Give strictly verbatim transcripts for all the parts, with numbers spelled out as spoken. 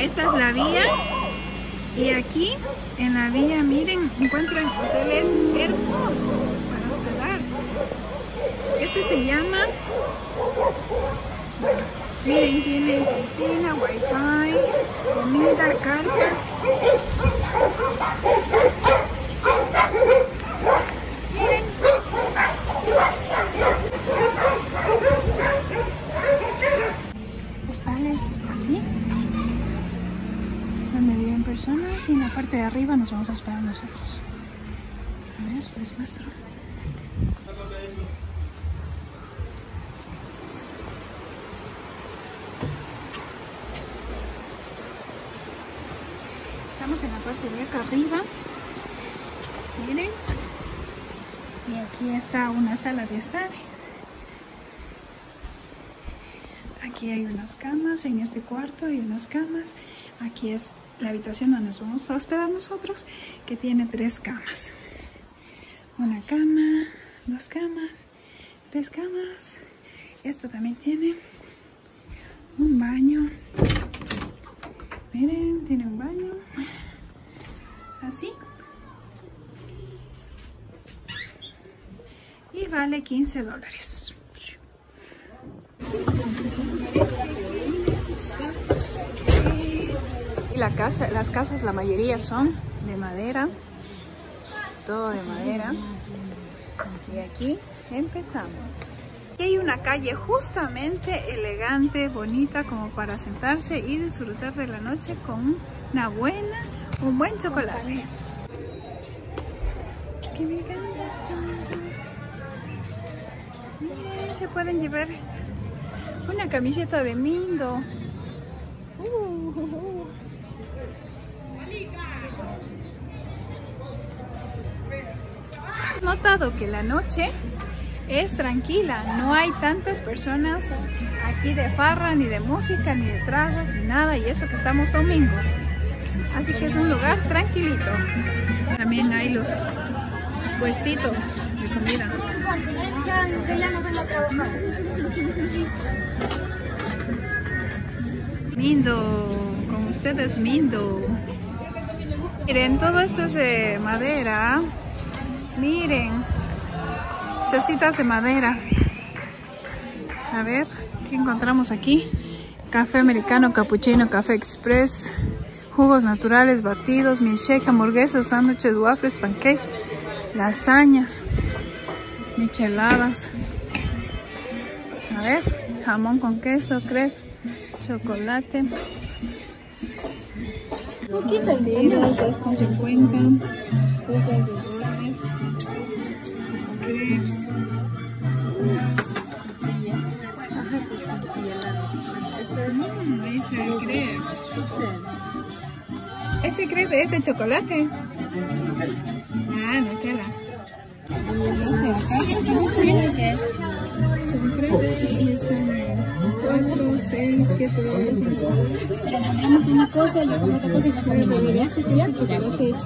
esta es la vía. Y aquí en la vía, miren, encuentran hoteles hermosos para hospedarse. Este se llama, bueno, miren, tiene piscina, wifi, comida, carta. Miren. Postales así, donde viven personas, y en la parte de arriba nos vamos a hospedar nosotros. A ver, les muestro. Estamos en la parte de acá arriba, miren, y aquí está una sala de estar. Aquí hay unas camas, en este cuarto hay unas camas. Aquí es la habitación donde nos vamos a hospedar nosotros, que tiene tres camas. Una cama, dos camas, tres camas. Esto también tiene un baño. Miren, tiene un baño. Así. Y vale quince dólares. Y la casa, las casas, la mayoría son de madera. Todo de madera. Y aquí empezamos. Aquí hay una calle justamente elegante, bonita, como para sentarse y disfrutar de la noche con una buena, un buen chocolate. Es que me encanta. Miren, se pueden llevar una camiseta de Mindo. Uh, uh, uh. He notado que la noche es tranquila, no hay tantas personas aquí de farra, ni de música, ni de tragos, ni nada, y eso que estamos domingo. Así que es un lugar tranquilito. También hay los puestitos de comida. Mindo, con ustedes Mindo. Miren, todo esto es de madera. Miren, chocitas de madera. A ver, ¿qué encontramos aquí? Café americano, cappuccino, café express, jugos naturales, batidos, milkshake, hamburguesas, sándwiches, waffles, pancakes, lasañas, micheladas. A ver, jamón con queso, crepes, chocolate. Batidos, dos con cincuenta, frutas, yogures, crepes. Mm, ese crepe. Ese crepe es de chocolate. Ah, Nutella. Son crepes y están en cuatro, seis, siete dólares. Pero compramos una cosa y yo como otra cosa y después me olvidé este chocolate hecho.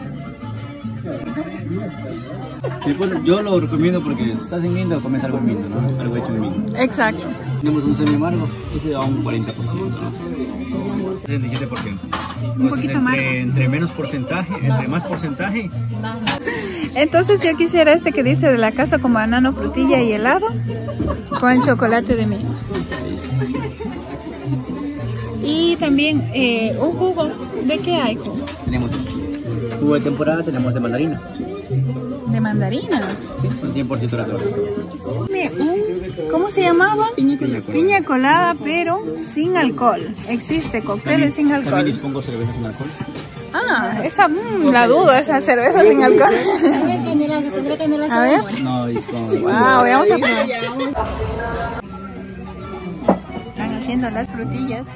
Sí, pues, yo lo recomiendo porque estás en Mindo, comes algo en Mindo, ¿no? Algo hecho en Mindo. Exacto. Tenemos un semi amargo, ese da un cuarenta por ciento, ¿no? sesenta y siete por ciento. Un poquito entre, amargo. Entre menos porcentaje, entre más porcentaje. Entonces yo quisiera este que dice de la casa con banano, frutilla y helado, con el chocolate de Mindo. Y también eh, un jugo. ¿De qué hay jugo? Tenemos jugo de temporada, tenemos de mandarina. ¿De mandarina? Sí, con cien por ciento de alcohol. ¿Cómo se llamaba? Piña colada. Piña colada, pero sin alcohol. Existe cócteles sin alcohol. También dispongo cerveza sin alcohol. Ah, esa, mmm, la duda, esa cerveza sin alcohol. A ver. No, dispongo. Wow, vamos a probar. Están haciendo las frutillas.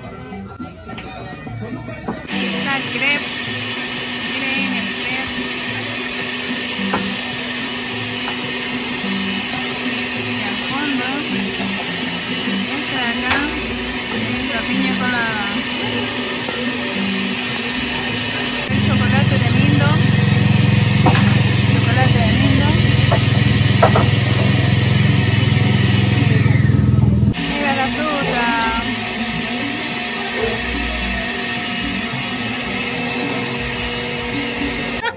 Está el crepe. Miren el crepe. Y al fondo, esta de acá, la piña colada. El chocolate de Mindo. Chocolate de Mindo. Mira la fruta.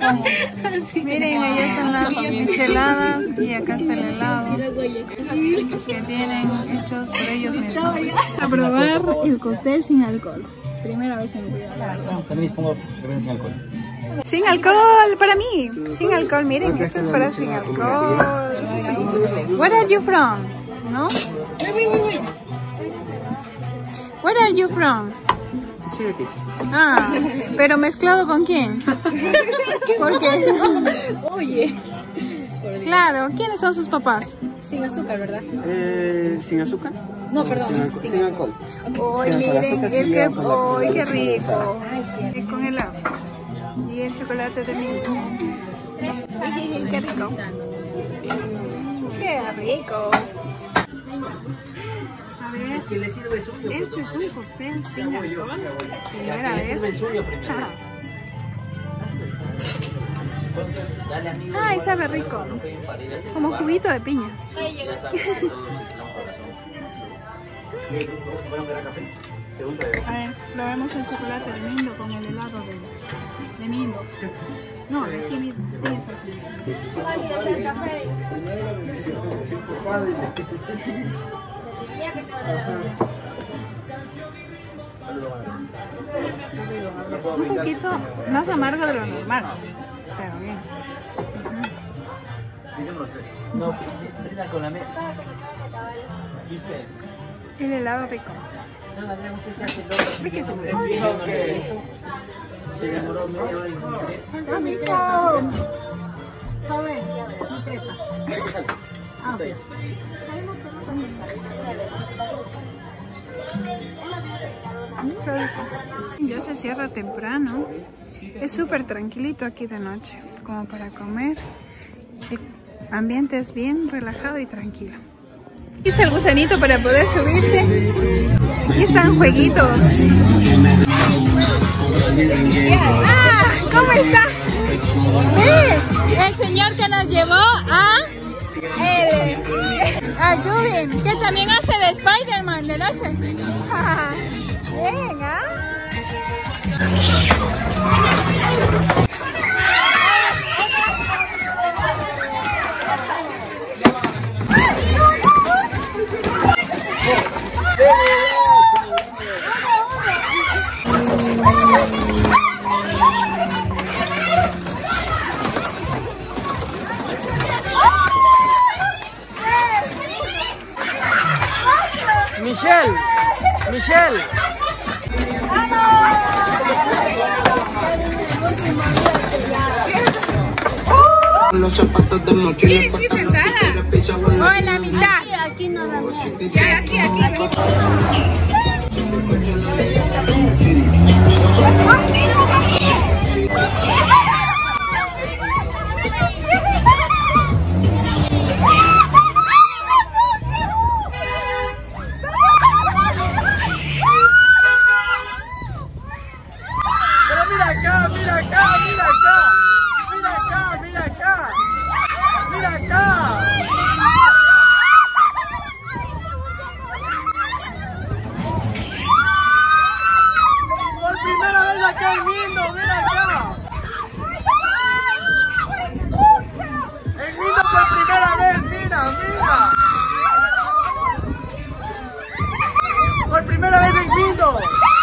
Miren, ahí están las micheladas y acá está el helado que tienen hechos por ellos mismos. A probar el cóctel sin alcohol. Primera vez en mi vida. También les pongo cerveza sin alcohol. Sin alcohol para mí. Sin alcohol, miren, esto es para sin alcohol. Where are you from? ¿No? Wait, wait, wait, wait. Where are you from? Sí, aquí. Ah, pero mezclado con quién? Porque, Oye. claro, ¿quiénes son sus papás? Sin azúcar, ¿verdad? Eh, ¿Sin azúcar? No, perdón. Sin alcohol. Sin alcohol. Uy, Pero para miren, azúcar sí el que, lleva por la- uy, qué por la- rico. Ay, cierto. Y con helado. Y el chocolate de milk. Qué rico. Qué rico. A ver, este es un cóctel sin alcohol. Primera vez. Ay, sabe rico. Como juguito de piña. A ver, probemos el chocolate de Mindo con el helado de, de Mindo. No, de aquí mismo. Piensa así. Un poquito más amargo de lo normal, pero bien. No, brinda con la mesa. ¿Viste? El helado rico. Riquísimo. Se demoró media hora y ¡Está rico! Joven, mi crepa. Ah, ok. Qué rico. Ya se cierra temprano. Es súper tranquilito aquí de noche, como para comer. El ambiente es bien relajado y tranquilo. Aquí está el gusanito para poder subirse. Aquí están jueguitos. ¡Ah! ¿Cómo está? ¡Eh! El señor que nos llevó a... El, a Jubin, que también hace de Spider-Man de noche. Venga. Michelle, Michelle. Los zapatos de mochila. Sí, sentada. O en la mitad. Aquí no da miedo. Ya, aquí, aquí. aquí. Pero mira acá, mira acá, mira acá. Mira acá, mira acá. Mira acá. Por primera vez acá en Mindo, mira acá. En Mindo por primera vez, mira, mira. Por primera vez en Mindo.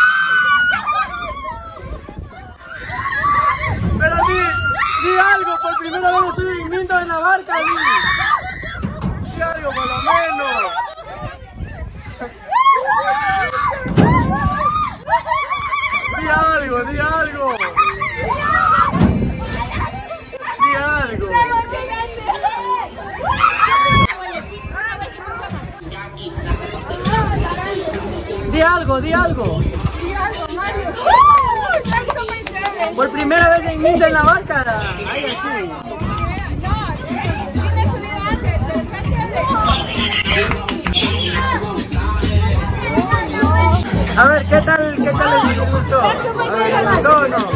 Pero di, di algo, por primera vez estoy durmiendo en la barca, di. Di algo por lo menos. Di algo, di algo. Di algo. Di algo, di algo. Por primera vez en Mindo en la barca. Ay, así. A ver, ¿qué tal, qué tal les gustó? A ver, ¿les gustó o no?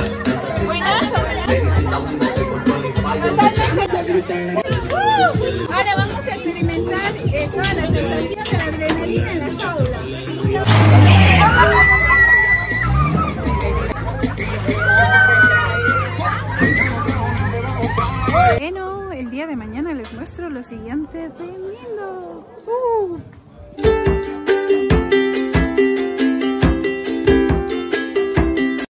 Ahora vamos a experimentar eh, toda la sensación de la adrenalina en la jaula. día de mañana les muestro lo siguiente de lindo. Uh.